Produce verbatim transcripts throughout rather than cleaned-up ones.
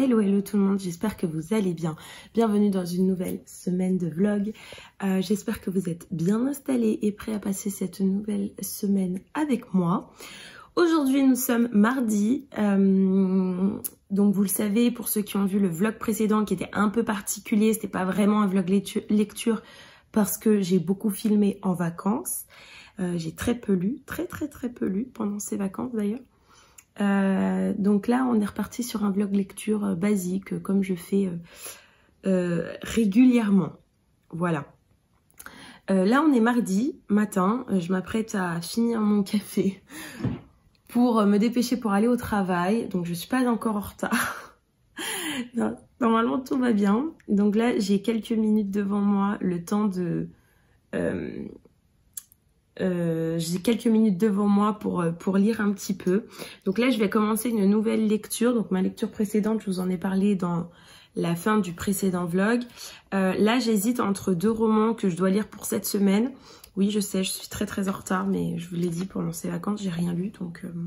Hello, hello tout le monde, j'espère que vous allez bien. Bienvenue dans une nouvelle semaine de vlog. Euh, j'espère que vous êtes bien installés et prêts à passer cette nouvelle semaine avec moi. Aujourd'hui, nous sommes mardi. Euh, donc, vous le savez, pour ceux qui ont vu le vlog précédent qui était un peu particulier, c'était pas vraiment un vlog lecture parce que j'ai beaucoup filmé en vacances. Euh, j'ai très peu lu, très très très peu lu pendant ces vacances d'ailleurs. Euh, donc là, on est reparti sur un vlog lecture euh, basique, euh, comme je fais euh, euh, régulièrement. Voilà. Euh, là, on est mardi matin. Euh, je m'apprête à finir mon café pour euh, me dépêcher pour aller au travail. Donc, je suis pas encore en retard. Non, normalement, tout va bien. Donc là, j'ai quelques minutes devant moi, le temps de... Euh, Euh, j'ai quelques minutes devant moi pour, pour lire un petit peu. Donc là, je vais commencer une nouvelle lecture. Donc ma lecture précédente, je vous en ai parlé dans la fin du précédent vlog. Euh, là, j'hésite entre deux romans que je dois lire pour cette semaine. Oui, je sais, je suis très très en retard, mais je vous l'ai dit, pendant ces vacances, j'ai rien lu. Donc, euh...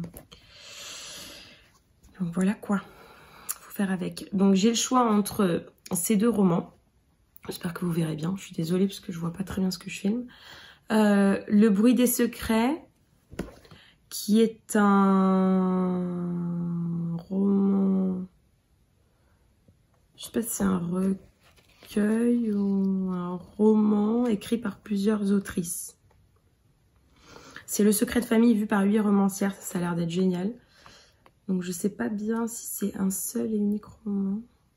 donc voilà quoi. Faut faire avec. Donc j'ai le choix entre ces deux romans. J'espère que vous verrez bien. Je suis désolée parce que je vois pas très bien ce que je filme. Euh, Le bruit des secrets, qui est un roman, je sais pas si c'est un recueil ou un roman écrit par plusieurs autrices. C'est Le secret de famille vu par huit romancières, ça, ça a l'air d'être génial. Donc je sais pas bien si c'est un seul et unique roman.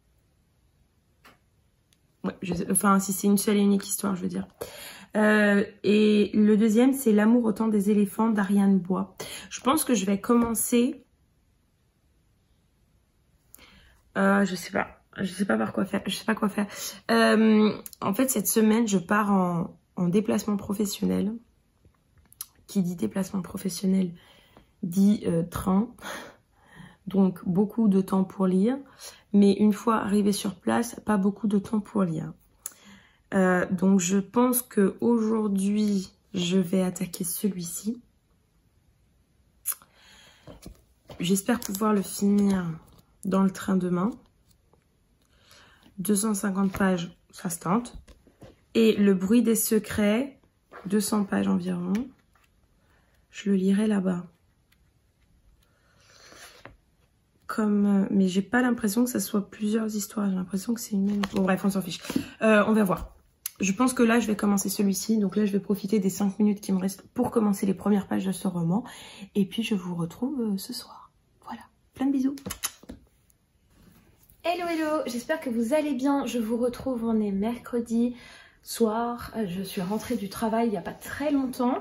Ouais, je sais, enfin si c'est une seule et unique histoire, je veux dire. Euh, et le deuxième, c'est L'amour au temps des éléphants d'Ariane Bois. Je pense que je vais commencer... Euh, je sais pas. Je sais pas par quoi faire. Je sais pas quoi faire. Euh, en fait, cette semaine, je pars en, en déplacement professionnel. Qui dit déplacement professionnel dit euh, train. Donc, beaucoup de temps pour lire. Mais une fois arrivé sur place, pas beaucoup de temps pour lire. Euh, donc je pense que aujourd'hui je vais attaquer celui-ci. J'espère pouvoir le finir dans le train demain. deux cent cinquante pages, ça se tente. Et Le bruit des secrets, deux cents pages environ. Je le lirai là-bas. Comme, mais j'ai pas l'impression que ça soit plusieurs histoires. J'ai l'impression que c'est une même. Bon bref, on s'en fiche. Euh, on va voir. Je pense que là, je vais commencer celui-ci. Donc là, je vais profiter des cinq minutes qui me restent pour commencer les premières pages de ce roman. Et puis, je vous retrouve euh, ce soir. Voilà. Plein de bisous. Hello, hello. J'espère que vous allez bien. Je vous retrouve. On est mercredi soir. Je suis rentrée du travail il n'y a pas très longtemps.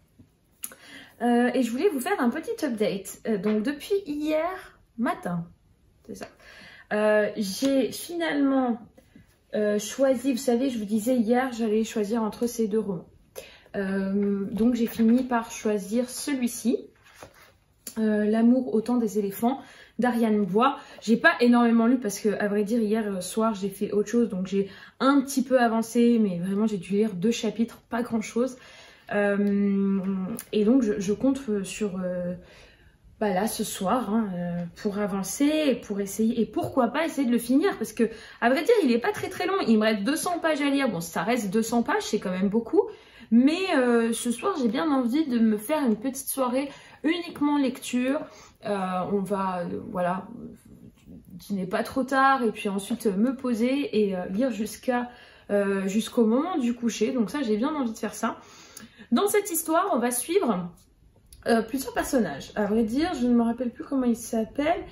Euh, et je voulais vous faire un petit update. Euh, donc, depuis hier matin, c'est ça. Euh, j'ai finalement... Euh, choisi, vous savez, je vous disais hier, j'allais choisir entre ces deux romans. Euh, donc j'ai fini par choisir celui-ci, euh, L'amour au temps des éléphants d'Ariane Bois. J'ai pas énormément lu parce que, à vrai dire, hier soir j'ai fait autre chose, donc j'ai un petit peu avancé, mais vraiment j'ai dû lire deux chapitres, pas grand-chose. Euh, et donc je, je compte sur... Euh, Bah là ce soir hein, euh, pour avancer et pour essayer et pourquoi pas essayer de le finir parce que à vrai dire il est pas très très long, il me reste deux cents pages à lire. Bon, ça reste deux cents pages, c'est quand même beaucoup, mais euh, ce soir j'ai bien envie de me faire une petite soirée uniquement lecture. Euh, on va euh, voilà dîner pas trop tard et puis ensuite euh, me poser et euh, lire jusqu'à euh, jusqu'au moment du coucher. Donc ça, j'ai bien envie de faire ça. Dans cette histoire, on va suivre Euh, plusieurs personnages. À vrai dire, je ne me rappelle plus comment il s'appelle.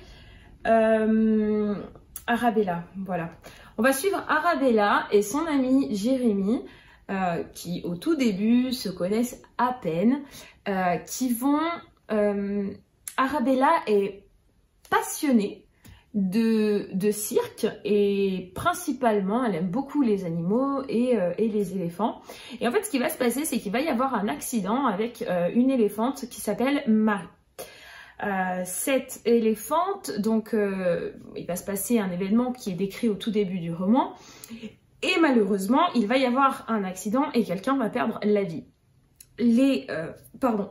Euh, Arabella, voilà. On va suivre Arabella et son ami Jérémy, euh, qui au tout début se connaissent à peine, euh, qui vont... Euh, Arabella est passionnée de, de cirque et principalement elle aime beaucoup les animaux et, euh, et les éléphants. Et en fait ce qui va se passer, c'est qu'il va y avoir un accident avec euh, une éléphante qui s'appelle Marie. Euh, cette éléphante, donc euh, il va se passer un événement qui est décrit au tout début du roman et malheureusement il va y avoir un accident et quelqu'un va perdre la vie. Les... Euh, pardon.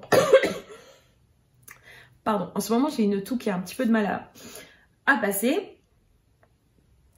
Pardon, en ce moment j'ai une toux qui a un petit peu de mal à... à passer.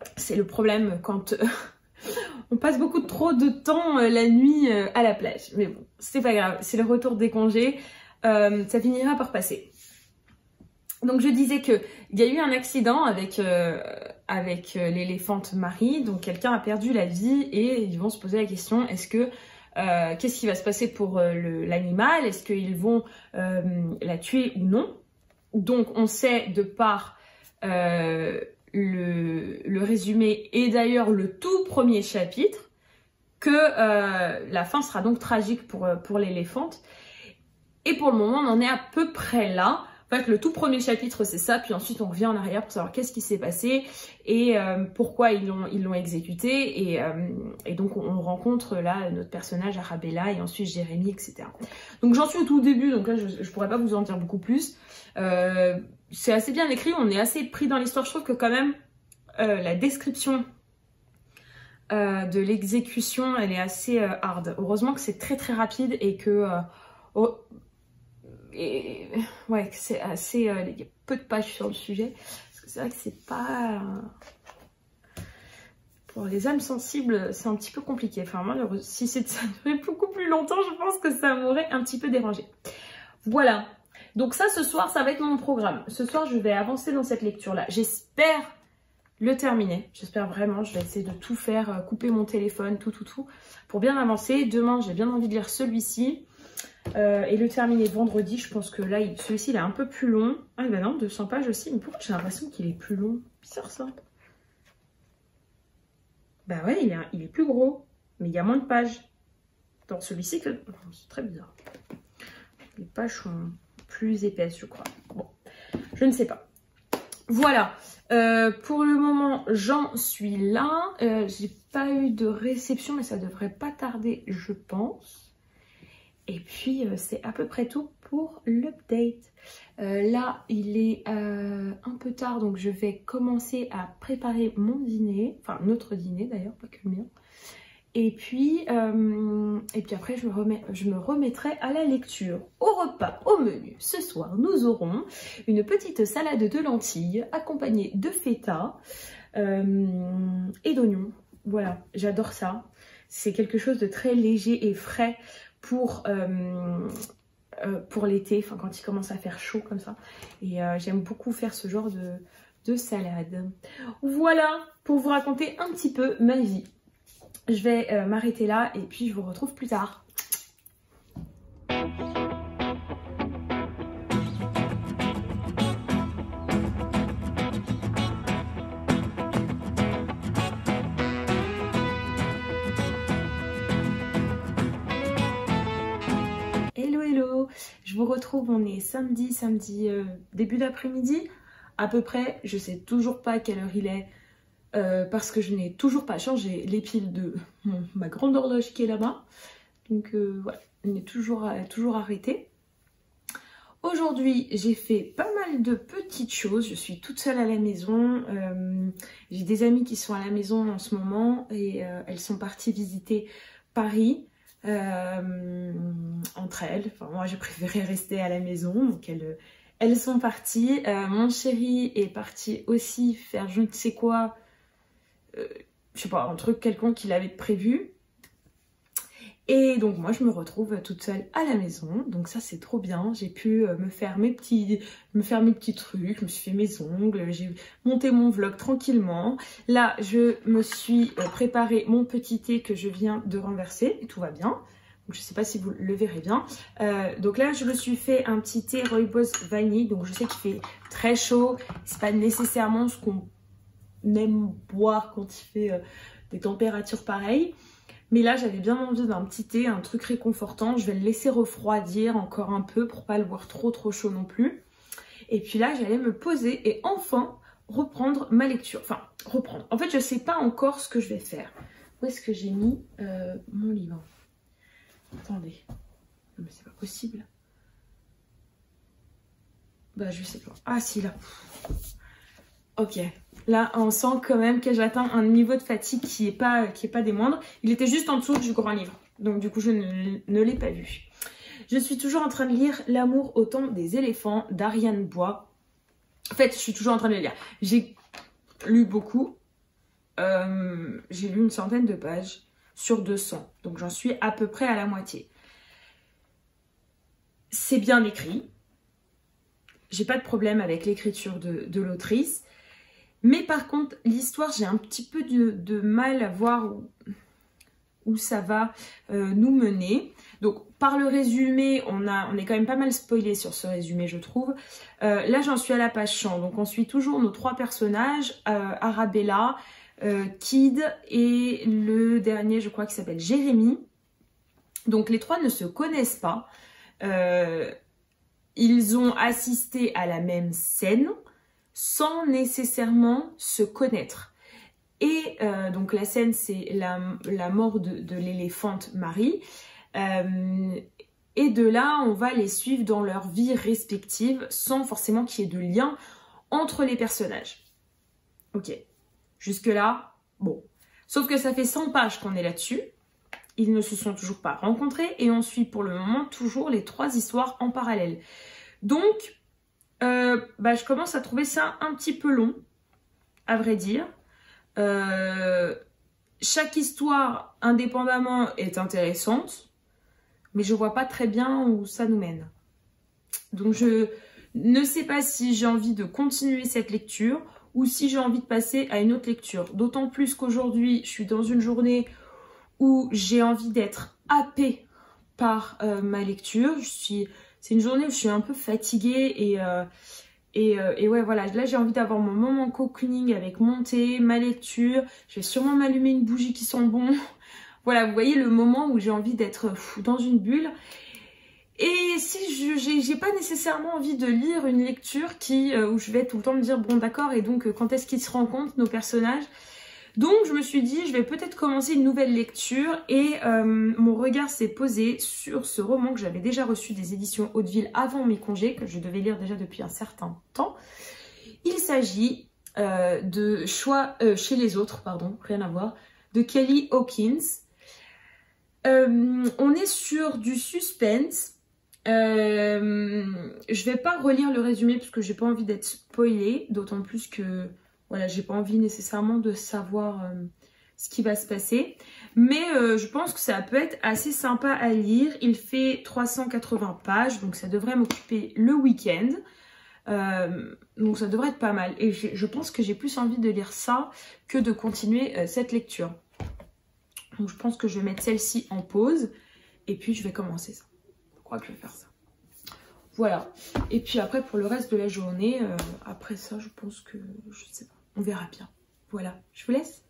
c'est le problème quand euh, on passe beaucoup trop de temps euh, la nuit euh, à la plage. Mais bon, c'est pas grave, c'est le retour des congés, euh, ça finira par passer. Donc je disais que il y a eu un accident avec euh, avec euh, l'éléphante Marie, donc quelqu'un a perdu la vie et ils vont se poser la question, est-ce que euh, qu'est-ce qui va se passer pour euh, l'animal, est-ce qu'ils vont euh, la tuer ou non? Donc on sait de par euh, le, le résumé et d'ailleurs le tout premier chapitre que euh, la fin sera donc tragique pour, pour l'éléphante. Et pour le moment on en est à peu près là. En fait, le tout premier chapitre, c'est ça, puis ensuite on revient en arrière pour savoir qu'est-ce qui s'est passé et euh, pourquoi ils l'ont ils l'ont exécuté. Et, euh, et donc on rencontre là notre personnage Arabella et ensuite Jérémie, et cetera. Donc j'en suis au tout début, donc là je, je pourrais pas vous en dire beaucoup plus. Euh, c'est assez bien écrit, on est assez pris dans l'histoire. Je trouve que quand même euh, la description euh, de l'exécution, elle est assez euh, hard. Heureusement que c'est très très rapide et que... Euh, oh, et ouais, c'est assez, euh, il y a peu de pages sur le sujet, parce que c'est vrai que c'est pas, euh, pour les âmes sensibles, c'est un petit peu compliqué. Enfin moi, si ça durait beaucoup plus longtemps, je pense que ça m'aurait un petit peu dérangé. Voilà, donc ça, ce soir, ça va être mon programme. Ce soir, je vais avancer dans cette lecture-là. J'espère le terminer, j'espère vraiment. Je vais essayer de tout faire, couper mon téléphone, tout, tout, tout, pour bien avancer. Demain, j'ai bien envie de lire celui-ci. Euh, et le terminer vendredi. Je pense que là, celui-ci, il est un peu plus long. Ah ben non, deux cents pages aussi. Mais pourquoi j'ai l'impression qu'il est plus long? Bizarre ça. Bah ouais, il est, il est plus gros. Mais il y a moins de pages dans celui-ci que... C'est très bizarre. Les pages sont plus épaisses, je crois. Bon, je ne sais pas. Voilà. Euh, pour le moment, j'en suis là. Euh, j'ai pas eu de réception, mais ça devrait pas tarder, je pense. Et puis, euh, c'est à peu près tout pour l'update. Euh, là, il est euh, un peu tard, donc je vais commencer à préparer mon dîner. Enfin, notre dîner d'ailleurs, pas que le mien. Et puis, euh, et puis après, je me, remets, je me remettrai à la lecture. Au repas, au menu, ce soir, nous aurons une petite salade de lentilles accompagnée de feta euh, et d'oignons. Voilà, j'adore ça. C'est quelque chose de très léger et frais pour, euh, euh, pour l'été, enfin quand il commence à faire chaud comme ça. Et euh, j'aime beaucoup faire ce genre de, de salade. Voilà, pour vous raconter un petit peu ma vie. Je vais euh, m'arrêter là et puis je vous retrouve plus tard. Je vous retrouve, on est samedi, samedi euh, début d'après-midi à peu près. Je sais toujours pas à quelle heure il est euh, parce que je n'ai toujours pas changé les piles de mon, ma grande horloge qui est là-bas. Donc euh, voilà, on est toujours, euh, toujours arrêté. Aujourd'hui, j'ai fait pas mal de petites choses. Je suis toute seule à la maison. Euh, j'ai des amies qui sont à la maison en ce moment et euh, elles sont parties visiter Paris. Euh, entre elles, enfin moi j'ai préféré rester à la maison, donc elles, elles sont parties. Euh, mon chéri est parti aussi faire je ne sais quoi, euh, je sais pas, un truc quelconque qu'il avait prévu. Et donc moi je me retrouve toute seule à la maison, donc ça c'est trop bien. J'ai pu me faire mes petits me faire mes petits trucs, je me suis fait mes ongles, j'ai monté mon vlog tranquillement. Là je me suis préparé mon petit thé que je viens de renverser et tout va bien. Donc je sais pas si vous le verrez bien. Euh, donc là je me suis fait un petit thé rooibos vanille, donc je sais qu'il fait très chaud, c'est pas nécessairement ce qu'on aime boire quand il fait euh, des températures pareilles. Mais là, j'avais bien envie d'un petit thé, un truc réconfortant. Je vais le laisser refroidir encore un peu pour pas le boire trop trop chaud non plus. Et puis là, j'allais me poser et enfin reprendre ma lecture. Enfin, reprendre. En fait, je sais pas encore ce que je vais faire. Où est-ce que j'ai mis euh, mon livre? Attendez. Non mais c'est pas possible. Bah je sais pas. Ah si, là. Ok. Là, on sent quand même que j'atteins un niveau de fatigue qui est pas, qui est pas des moindres. Il était juste en dessous du grand livre. Donc du coup, je ne, ne l'ai pas vu. Je suis toujours en train de lire L'amour au temps des éléphants d'Ariane Bois. En fait, je suis toujours en train de le lire. J'ai lu beaucoup. euh, j'ai lu une centaine de pages sur deux cents. Donc j'en suis à peu près à la moitié. C'est bien écrit. J'ai pas de problème avec l'écriture de, de l'autrice. Mais par contre, l'histoire, j'ai un petit peu de, de mal à voir où, où ça va euh, nous mener. Donc, par le résumé, on, a, on est quand même pas mal spoilé sur ce résumé, je trouve. Euh, là, j'en suis à la page cent. Donc, on suit toujours nos trois personnages, euh, Arabella, euh, Kid et le dernier, je crois, qui s'appelle Jérémy. Donc, les trois ne se connaissent pas. Euh, ils ont assisté à la même scène sans nécessairement se connaître. Et euh, donc, la scène, c'est la, la mort de, de l'éléphante Marie. Euh, et de là, on va les suivre dans leur vie respective sans forcément qu'il y ait de lien entre les personnages. Ok, jusque là, bon. Sauf que ça fait cent pages qu'on est là-dessus. Ils ne se sont toujours pas rencontrés et on suit pour le moment toujours les trois histoires en parallèle. Donc, euh, bah, je commence à trouver ça un petit peu long, à vrai dire. Euh, chaque histoire indépendamment est intéressante. Mais je vois pas très bien où ça nous mène. Donc je ne sais pas si j'ai envie de continuer cette lecture ou si j'ai envie de passer à une autre lecture. D'autant plus qu'aujourd'hui, je suis dans une journée où j'ai envie d'être happée par euh, ma lecture. Je suis, c'est une journée où je suis un peu fatiguée et, euh, et, euh, et ouais, voilà. Là, j'ai envie d'avoir mon moment cocooning avec mon thé, ma lecture. Je vais sûrement m'allumer une bougie qui sent bon. Voilà, vous voyez le moment où j'ai envie d'être dans une bulle. Et si je j'ai pas nécessairement envie de lire une lecture qui euh, où je vais tout le temps me dire bon d'accord et donc euh, quand est-ce qu'ils se rencontrent nos personnages. Donc je me suis dit je vais peut-être commencer une nouvelle lecture et euh, mon regard s'est posé sur ce roman que j'avais déjà reçu des éditions Hauteville avant mes congés, que je devais lire déjà depuis un certain temps. Il s'agit euh, de Choix euh, chez les autres, pardon, rien à voir, de Kelly Hawkins. Euh, on est sur du suspense. Euh, je vais pas relire le résumé parce que j'ai pas envie d'être spoilée, d'autant plus que voilà, j'ai pas envie nécessairement de savoir euh, ce qui va se passer. Mais euh, je pense que ça peut être assez sympa à lire. Il fait trois cent quatre-vingts pages, donc ça devrait m'occuper le week-end. Euh, donc ça devrait être pas mal. Et je pense que j'ai plus envie de lire ça que de continuer euh, cette lecture. Donc je pense que je vais mettre celle-ci en pause et puis je vais commencer ça. Je crois que je vais faire ça. Voilà. Et puis après pour le reste de la journée, euh, après ça je pense que, je sais pas, on verra bien. Voilà, je vous laisse.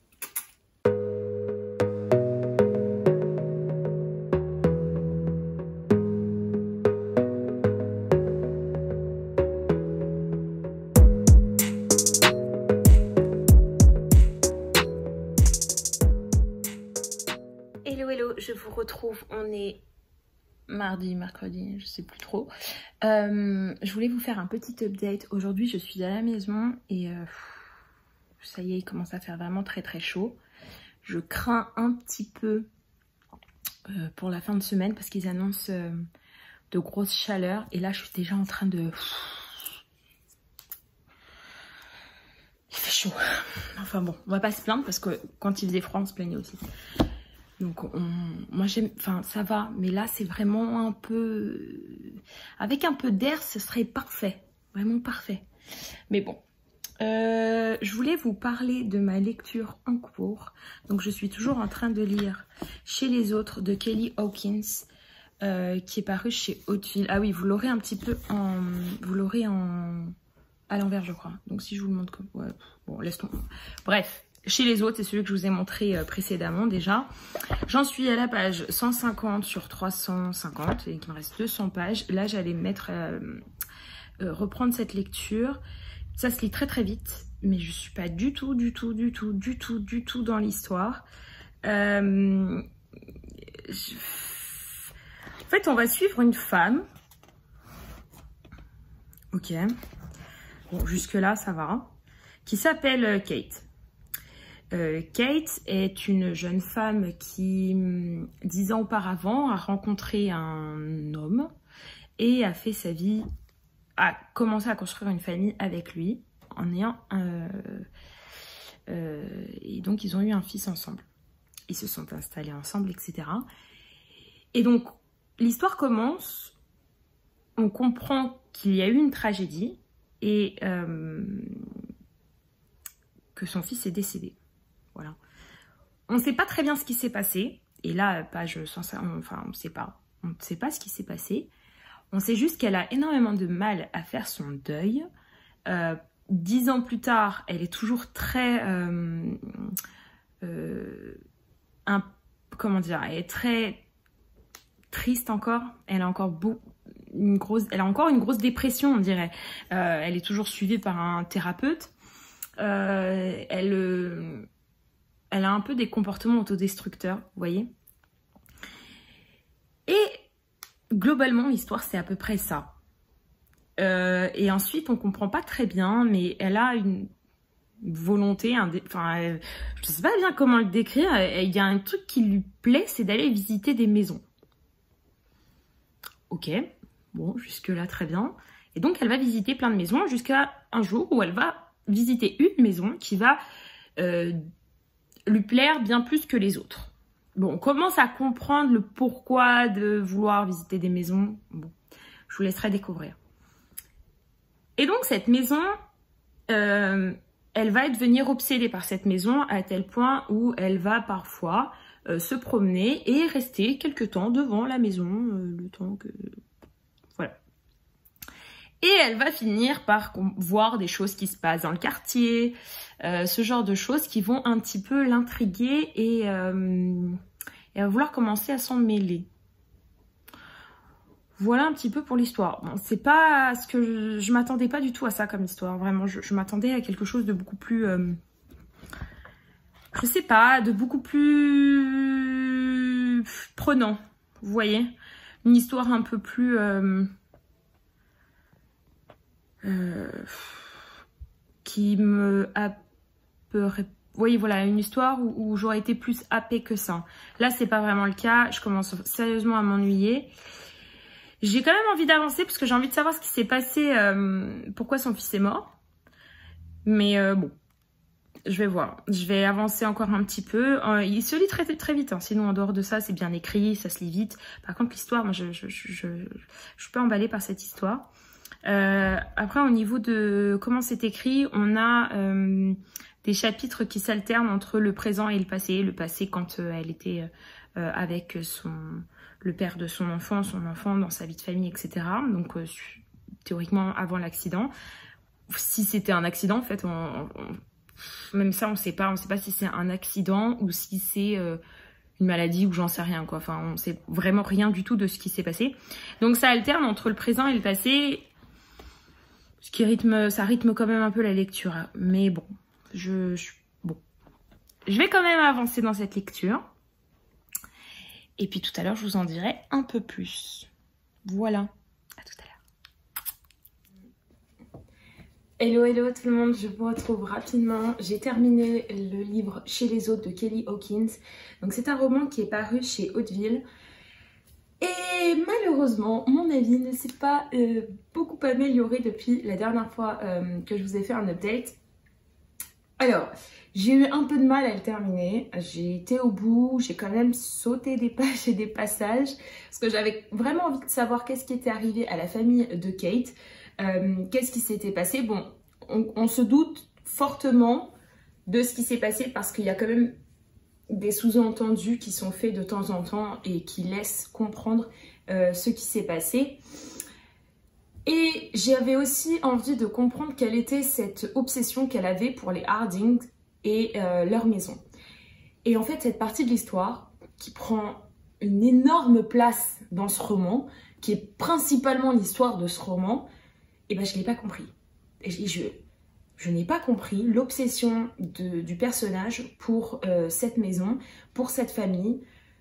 Hello, hello, je vous retrouve, on est mardi, mercredi, je sais plus trop. Euh, je voulais vous faire un petit update. Aujourd'hui, je suis à la maison et euh, ça y est, il commence à faire vraiment très très chaud. Je crains un petit peu euh, pour la fin de semaine parce qu'ils annoncent euh, de grosses chaleurs. Et là, je suis déjà en train de... Il fait chaud. Enfin bon, on va pas se plaindre parce que quand il faisait froid, on se plaignait aussi. Donc, on, moi, j'aime, enfin, ça va. Mais là, c'est vraiment un peu... Avec un peu d'air, ce serait parfait. Vraiment parfait. Mais bon. Euh, je voulais vous parler de ma lecture en cours. Donc, je suis toujours en train de lire Chez les autres de Kelly Hawkins, euh, qui est paru chez Hauteville. Ah oui, vous l'aurez un petit peu en... Vous l'aurez en... à l'envers, je crois. Donc, si je vous le montre comme... Ouais, bon, laisse tomber. Bref. Chez les autres, c'est celui que je vous ai montré euh, précédemment déjà. J'en suis à la page cent cinquante sur trois cent cinquante et il me reste deux cents pages. Là, j'allais mettre euh, euh, reprendre cette lecture. Ça se lit très très vite, mais je suis pas du tout, du tout, du tout, du tout, du tout dans l'histoire. Euh, je... En fait, on va suivre une femme. Ok. Bon, jusque-là, ça va. Qui s'appelle Kate. Euh, Kate est une jeune femme qui, dix ans auparavant, a rencontré un homme et a fait sa vie, a commencé à construire une famille avec lui en ayant euh, Euh, et donc, ils ont eu un fils ensemble. Ils se sont installés ensemble, et cetera. Et donc, l'histoire commence, on comprend qu'il y a eu une tragédie et euh, que son fils est décédé. Voilà. On ne sait pas très bien ce qui s'est passé. Et là, page cent cinquante, enfin, on ne sait pas. On ne sait pas ce qui s'est passé. On sait juste qu'elle a énormément de mal à faire son deuil. Euh, dix ans plus tard, elle est toujours très... Euh, euh, un, comment dire, elle est très triste encore. Elle a encore beau, une grosse, elle a encore une grosse dépression, on dirait. Euh, elle est toujours suivie par un thérapeute. Euh, elle, euh, elle a un peu des comportements autodestructeurs, vous voyez. Et globalement, l'histoire, c'est à peu près ça. Euh, et ensuite, on comprend pas très bien, mais elle a une volonté, un dé... enfin, elle... je sais pas bien comment le décrire. Il y a un truc qui lui plaît, c'est d'aller visiter des maisons. Ok, bon, jusque-là, très bien. Et donc, elle va visiter plein de maisons jusqu'à un jour où elle va visiter une maison qui va euh, lui plaire bien plus que les autres. Bon, on commence à comprendre le pourquoi de vouloir visiter des maisons. Bon, je vous laisserai découvrir. Et donc, cette maison, euh, elle va devenir obsédée par cette maison à tel point où elle va parfois euh, se promener et rester quelque temps devant la maison, euh, le temps que... Voilà. Et elle va finir par voir des choses qui se passent dans le quartier, euh, ce genre de choses qui vont un petit peu l'intriguer et, euh, et elle va vouloir commencer à s'en mêler. Voilà un petit peu pour l'histoire. Bon, c'est pas ce que je, je m'attendais pas du tout à ça comme histoire. Vraiment, je, je m'attendais à quelque chose de beaucoup plus, euh, je sais pas, de beaucoup plus prenant. Vous voyez, une histoire un peu plus, euh, euh, qui me apeurait. Vous voyez, voilà, une histoire où, où j'aurais été plus happée que ça. Là, c'est pas vraiment le cas. Je commence sérieusement à m'ennuyer. J'ai quand même envie d'avancer parce que j'ai envie de savoir ce qui s'est passé, euh, pourquoi son fils est mort. Mais euh, bon, je vais voir. Je vais avancer encore un petit peu. Euh, il se lit très, très vite, hein. Sinon en dehors de ça, c'est bien écrit, ça se lit vite. Par contre, l'histoire, moi, je, je, je, je, je suis pas emballée par cette histoire. Euh, après, au niveau de comment c'est écrit, on a euh, des chapitres qui s'alternent entre le présent et le passé. Le passé quand euh, elle était euh, avec son... le père de son enfant, son enfant dans sa vie de famille, et cetera. Donc, euh, théoriquement, avant l'accident. Si c'était un accident, en fait, on, on, même ça, on ne sait pas. On ne sait pas si c'est un accident ou si c'est euh, une maladie ou j'en sais rien, quoi. Enfin, on ne sait vraiment rien du tout de ce qui s'est passé. Donc, ça alterne entre le présent et le passé, ce qui rythme, ça rythme quand même un peu la lecture. Mais bon, je, je, bon. je vais quand même avancer dans cette lecture. Et puis tout à l'heure, je vous en dirai un peu plus. Voilà, à tout à l'heure. Hello, hello tout le monde, je vous retrouve rapidement. J'ai terminé le livre Chez les autres de Kelly Hawkins. Donc c'est un roman qui est paru chez Hauteville. Et malheureusement, mon avis ne s'est pas euh, beaucoup amélioré depuis la dernière fois euh, que je vous ai fait un update. Alors, j'ai eu un peu de mal à le terminer, j'ai été au bout, j'ai quand même sauté des pages et des passages parce que j'avais vraiment envie de savoir qu'est-ce qui était arrivé à la famille de Kate, euh, qu'est-ce qui s'était passé. Bon, on, on se doute fortement de ce qui s'est passé parce qu'il y a quand même des sous-entendus qui sont faits de temps en temps et qui laissent comprendre euh, ce qui s'est passé. Et j'avais aussi envie de comprendre quelle était cette obsession qu'elle avait pour les Harding et euh, leur maison. Et en fait, cette partie de l'histoire qui prend une énorme place dans ce roman, qui est principalement l'histoire de ce roman, et ben je ne l'ai pas compris. Et je, je, je n'ai pas compris l'obsession du personnage pour euh, cette maison, pour cette famille.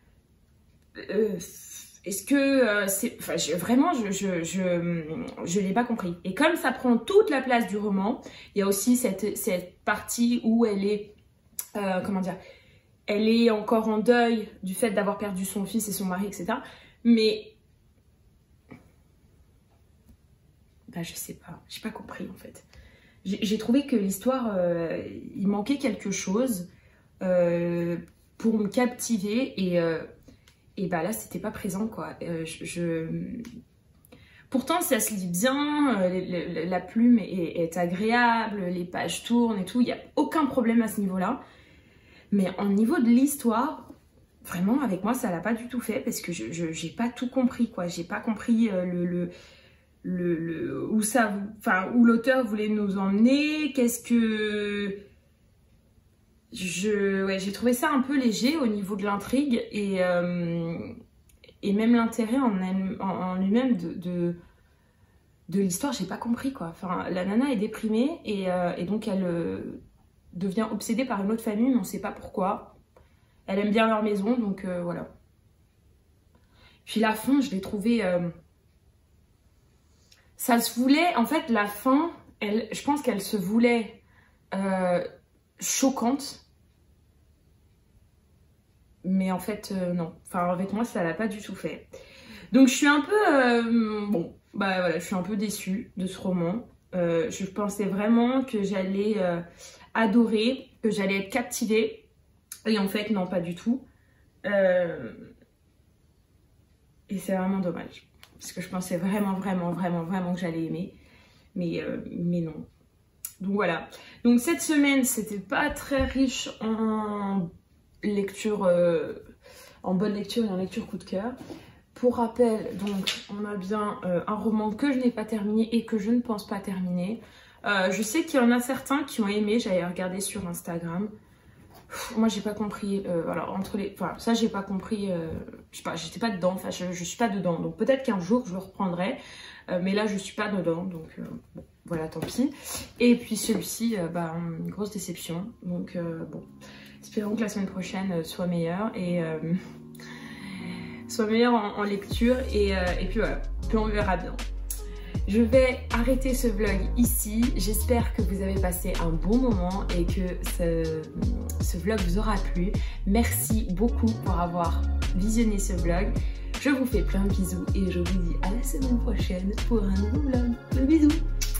Euh, Est-ce que euh, c'est... Enfin, je, vraiment, je je, je, je l'ai pas compris. Et comme ça prend toute la place du roman, il y a aussi cette, cette partie où elle est... Euh, comment dire, elle est encore en deuil du fait d'avoir perdu son fils et son mari, et cetera. Mais... Bah, je sais pas. J'ai pas compris, en fait. j'ai trouvé que l'histoire, euh, il manquait quelque chose euh, pour me captiver et, euh, et bah là c'était pas présent quoi. Euh, je, je... Pourtant ça se lit bien, euh, la plume est, est agréable, les pages tournent et tout, il n'y a aucun problème à ce niveau-là. Mais au niveau de l'histoire, vraiment avec moi ça l'a pas du tout fait parce que je j'ai pas tout compris quoi, j'ai pas compris euh, le... le Le, le, où ça, enfin, où l'auteur voulait nous emmener, qu'est-ce que je, ouais, j'ai trouvé ça un peu léger au niveau de l'intrigue et euh, et même l'intérêt en, en, en lui-même de de, de l'histoire, j'ai pas compris quoi. Enfin, la nana est déprimée et, euh, et donc elle euh, devient obsédée par une autre famille, mais on sait pas pourquoi. Elle aime bien leur maison, donc euh, voilà. Puis la fin, je l'ai trouvée euh, ça se voulait, en fait, la fin, elle, je pense qu'elle se voulait euh, choquante. Mais en fait, euh, non. Enfin, avec moi, ça l'a pas du tout fait. Donc, je suis un peu... Euh, bon, bah voilà, je suis un peu déçue de ce roman. Euh, je pensais vraiment que j'allais euh, adorer, que j'allais être captivée. Et en fait, non, pas du tout. Euh, et c'est vraiment dommage. Parce que je pensais vraiment, vraiment, vraiment, vraiment que j'allais aimer. Mais, euh, mais non. Donc voilà. Donc cette semaine, c'était pas très riche en lecture, euh, en bonne lecture et en lecture coup de cœur. Pour rappel, donc on a bien euh, un roman que je n'ai pas terminé et que je ne pense pas terminer. Euh, je sais qu'il y en a certains qui ont aimé, j'avais regardé sur Instagram. Pff, moi j'ai pas compris, euh, alors entre les, enfin ça j'ai pas compris, euh, je sais pas, j'étais pas dedans, enfin je, je suis pas dedans, donc peut-être qu'un jour je le reprendrai, euh, mais là je suis pas dedans, donc euh, bon, voilà tant pis. Et puis celui-ci, euh, bah une grosse déception, donc euh, bon, espérons que la semaine prochaine soit meilleure et euh, soit meilleure en, en lecture et, euh, et puis voilà, puis on verra bien. Je vais arrêter ce vlog ici. J'espère que vous avez passé un bon moment et que ce, ce vlog vous aura plu. Merci beaucoup pour avoir visionné ce vlog. Je vous fais plein de bisous et je vous dis à la semaine prochaine pour un nouveau vlog. Bisous!